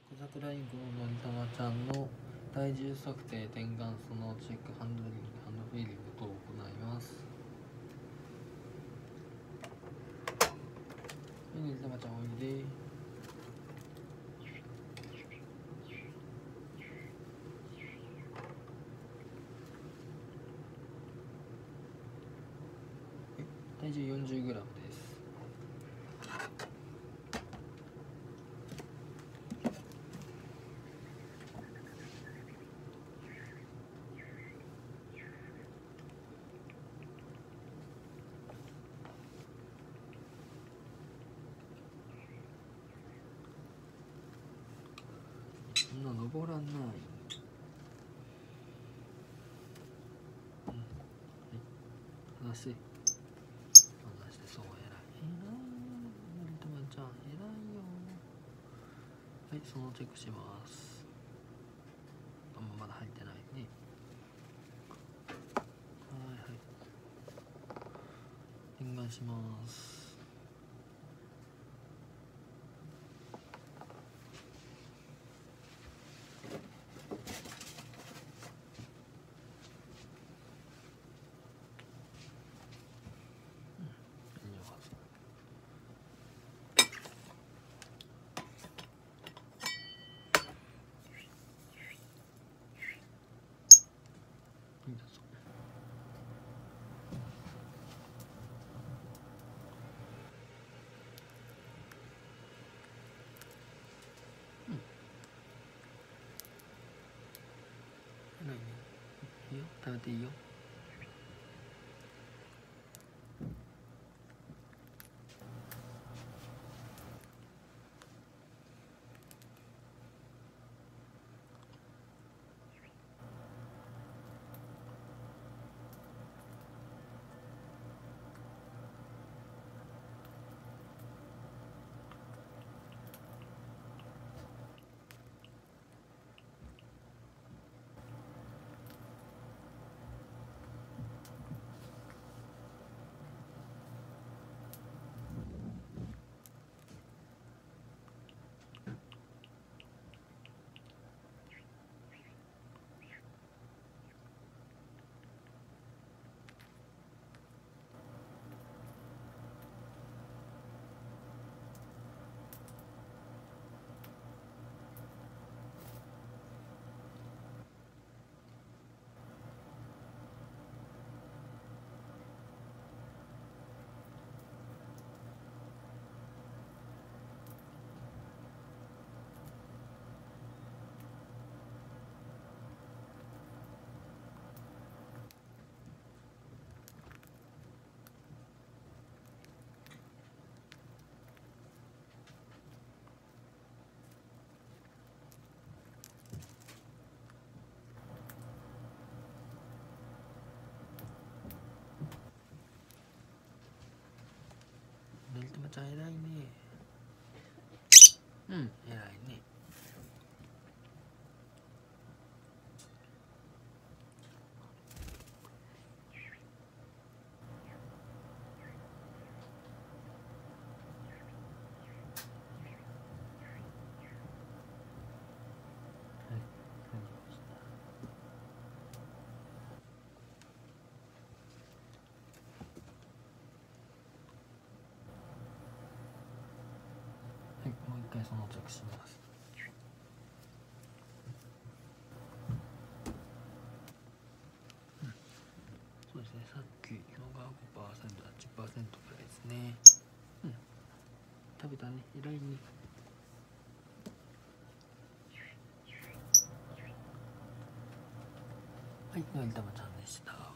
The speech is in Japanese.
小桜インコののりたまちゃんの体重測定、点眼、そのチェック、ハンドリング、ハンドフィーリング等を行います。のりたまちゃんおいで。体重 40g です。そんな登らない。離して。そう、偉い。のりたまちゃん、偉いよ。はい、そのチェックします。まだ入ってないね。はいはい。点眼します。いいよ、食べていいよ。のりたまちゃん偉いね。うん、偉いね。はい、もう一回そのチェックします。そうですね、さっきのが 5%、10% くらいですね。うん、食べたね、偉いね。はい、のりたまちゃんでした。